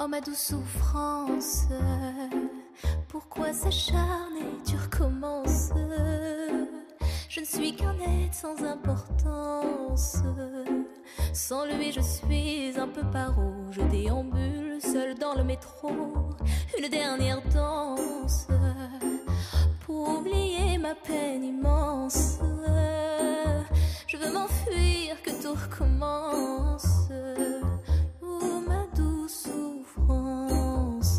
Oh ma douce souffrance, pourquoi s'acharner, tu recommences? Je ne suis qu'un être sans importance. Sans lui je suis un peu paro. Je déambule seul dans le métro. Une dernière danse pour oublier ma peine immense. Je veux m'enfuir, que tout recommence. Oh ma douce souffrance.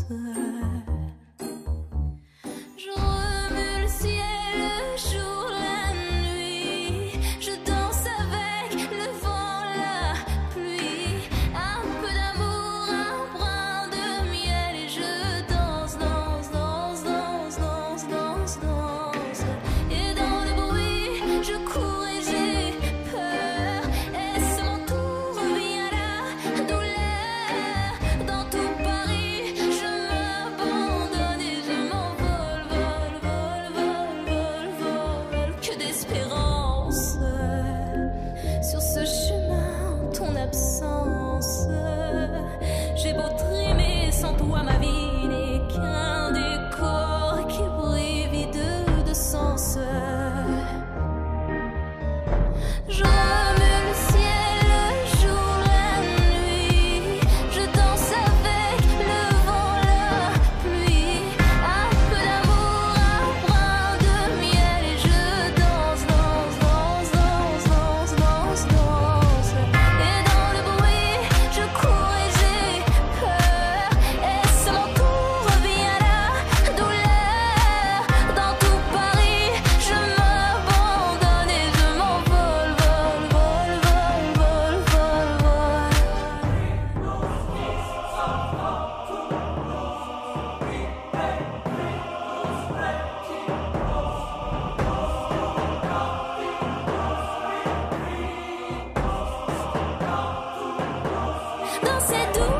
Je remue le ciel, le jour, la nuit. Je danse avec le vent, la pluie. Un peu d'amour, un brin de miel. Et je danse, danse, danse, danse, danse, danse, danse. Et dans le bruit, je cours et j'ai peur. Est-ce mon tour, revient la douleur? Dans tout Paris, je m'abandonne et je m'envole, vol, vol, vol, vol, vol. Que d'espérance sur ce chemin en ton absence. J'ai beau trimer, sans toi ma vie n'est qu'un décor qui brille vide de sens. Je remue le ciel, le jour, la nuit. Je danse avec le vent, la pluie. Un peu d'amour, un brin de miel. Et je danse, danse, danse, danse, danse, danse, danse. Et dans le bruit, je cours et j'ai peur. Est-ce mon tour, revient la douleur? Dans tout Paris, je m'abandonne et je m'envole, vol, vol, vol, vol, vol, vol. Dans cette douce